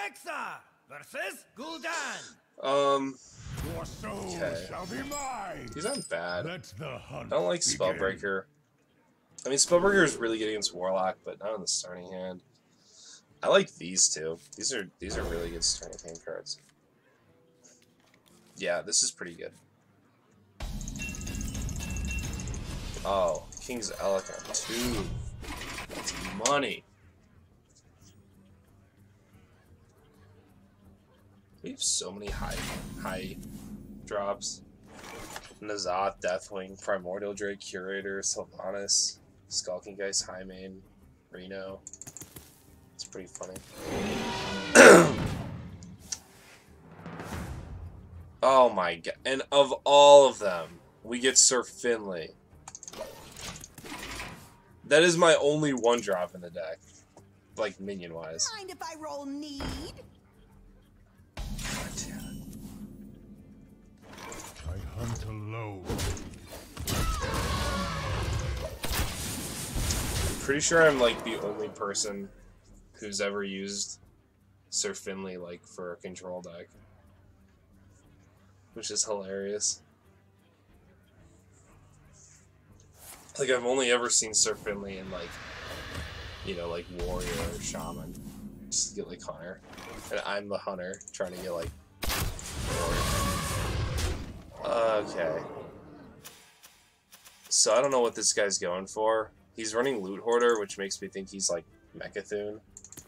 Alexa versus Gul'dan. Your soul shall be mine. These aren't bad. Let the hunt I don't like begin. Spellbreaker. I mean, Spellbreaker is really good against Warlock, but not in the starting hand. I like these two. These are really good starting hand cards. Yeah, this is pretty good. Oh, King's Eloquent 2. That's money. We have so many high drops. N'Zoth, Deathwing, Primordial Drake, Curator, Sylvanas, Skulking Geist, Highmane, Reno. It's pretty funny. Oh my god. And of all of them, we get Sir Finley. That is my only one drop in the deck. Like, minion-wise. Mind if I roll need? God damn it. I hunt alone. I'm pretty sure I'm like the only person who's ever used Sir Finley like for a control deck. Which is hilarious. Like, I've only ever seen Sir Finley in, like, you know, like, Warrior or Shaman. Just to get, like, Hunter. And I'm the Hunter, trying to get, like, Warrior. Okay. So, I don't know what this guy's going for. He's running Loot Hoarder, which makes me think he's, like, Mecha'thun.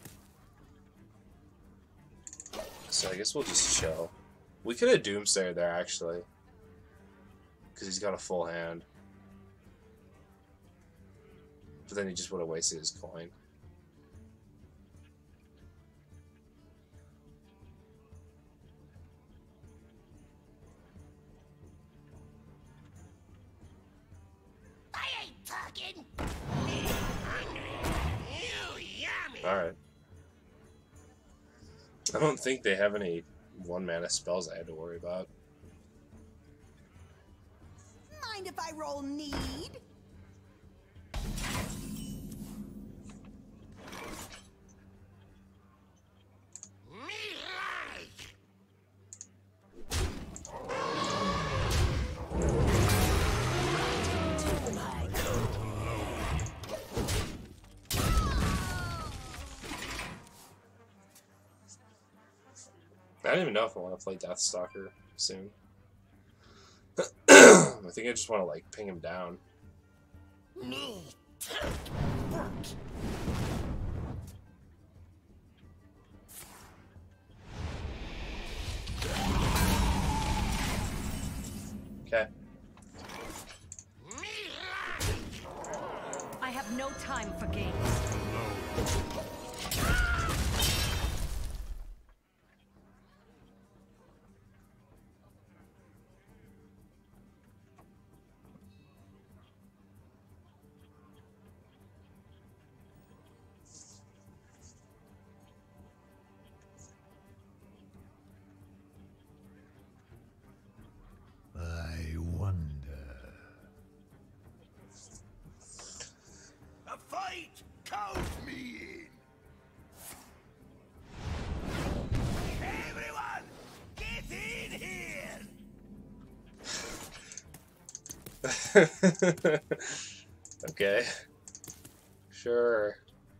So, I guess we'll just chill. We could have Doomsayer there, actually. Because he's got a full hand. But then he just would have wasted his coin. I ain't talking. Alright. I don't think they have any 1-mana spells I had to worry about. Mind if I roll need? I don't even know if I want to play Deathstalker soon. I think I just want to, like, ping him down. Me. Okay. I have no time for games. I wonder. A fight! Count me in! Everyone, get in here! Okay. Sure.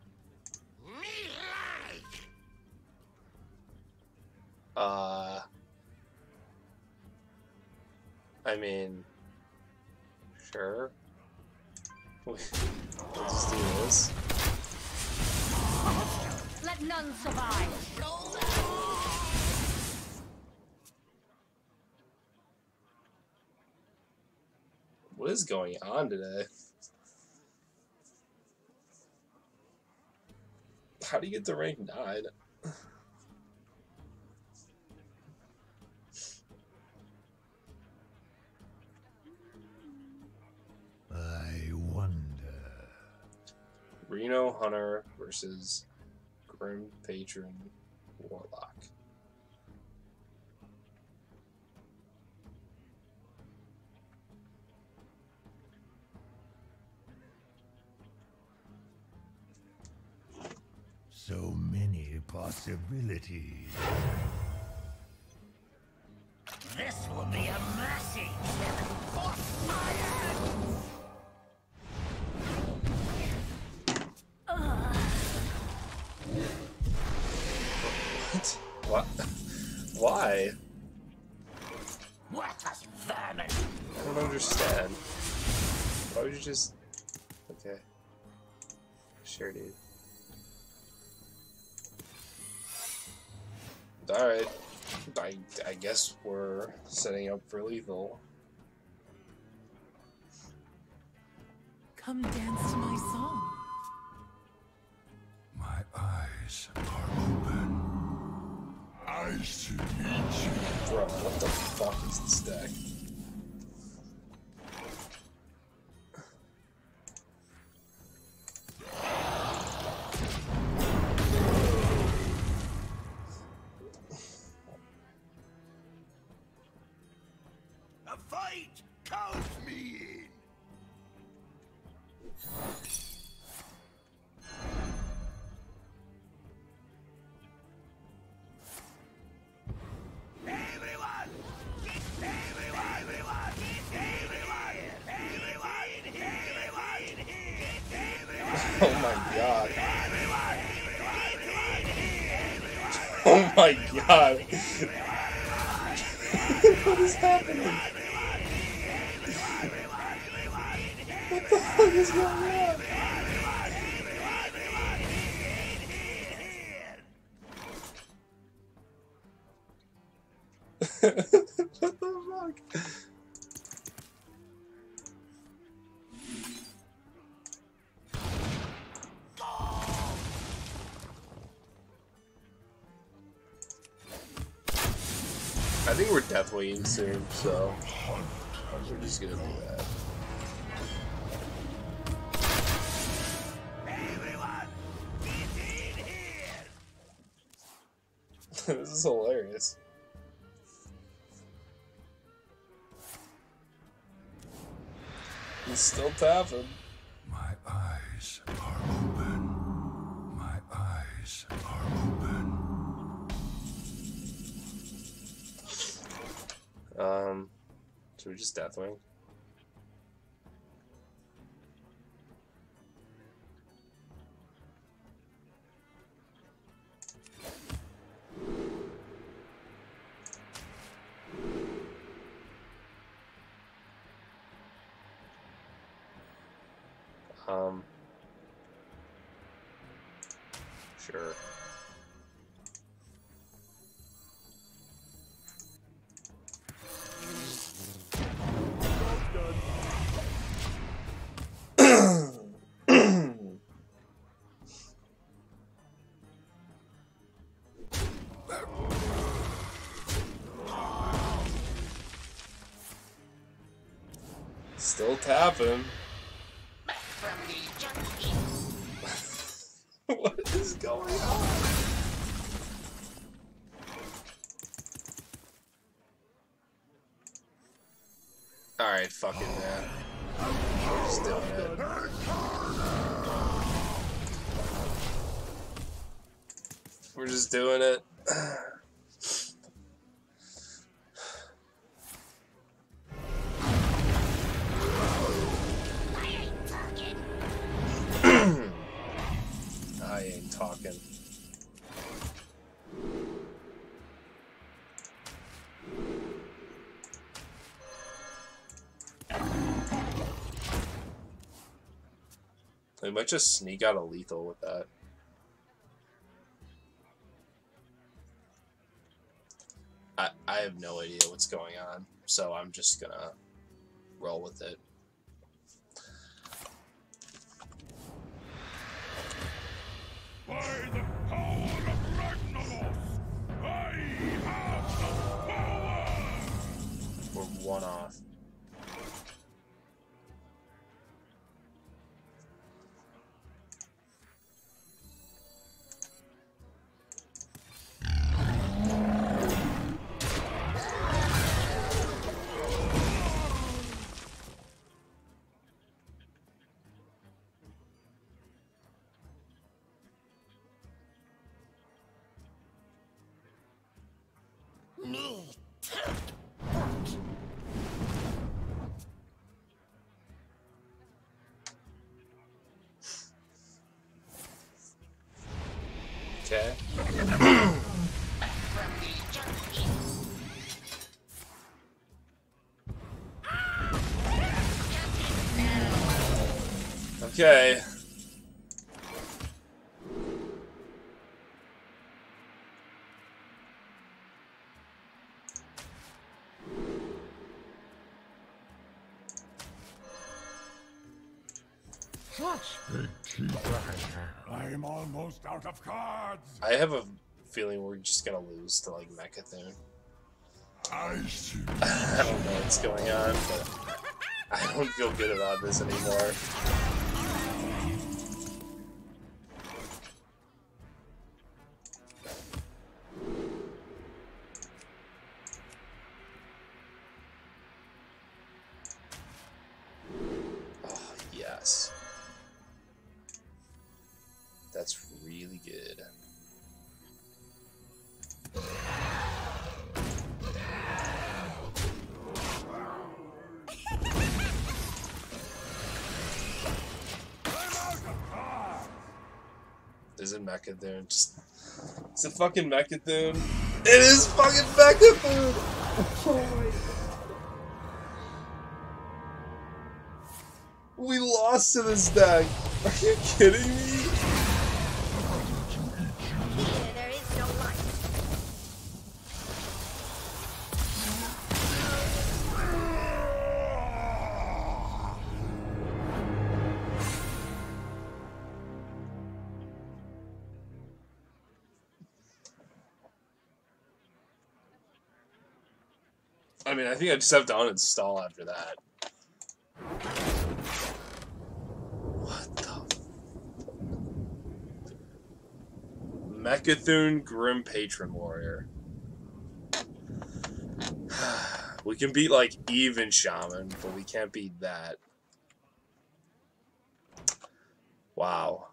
I mean, sure. We'll just do this. Let none survive. What is going on today? How do you get to rank 9? I wonder. Reno Hunter versus Grim Patron Warlock. So many possibilities. This will be a mercy. For fire! What? Why? Worthless vermin! I don't understand. Why would you just... Okay. Sure, dude. Alright. I guess we're setting up for lethal. Come dance to my song. My eyes are open. Eyes to meet you. Bro, what the fuck is this deck? A fight! Count me in! Everyone! Oh my god. Oh my god. What is happening? What the fuck is going on? What the fuck? I think we're death waiting soon, so we're just gonna do that. Everyone, get in here! This is hilarious. He's still tapping. My eyes are open. My eyes are open. Should we just Deathwing? Sure. Still tapping. What is going on? Alright, fuck it, man. We're just doing it. We're just doing it. I ain't talking. We might just sneak out a lethal with that. I have no idea what's going on, so I'm just gonna roll with it. By the power of Ragnaros, I have the power! We're one off. Okay. Okay. Big teeth. I'm almost out of cards. I have a feeling we're just gonna lose to like Mechathune. I see. I don't know what's going on, but I don't feel good about this anymore. Oh, yes. That's really good. Is it Mechathune? Just... Is it fucking Mechathune? It is fucking Mechathune! Oh my... We lost to this deck! Are you kidding me? Here there is no light. I mean, I think I just have to uninstall after that. What the... Mechathune Grim Patron Warrior. We can beat, like, even Shaman, but we can't beat that. Wow.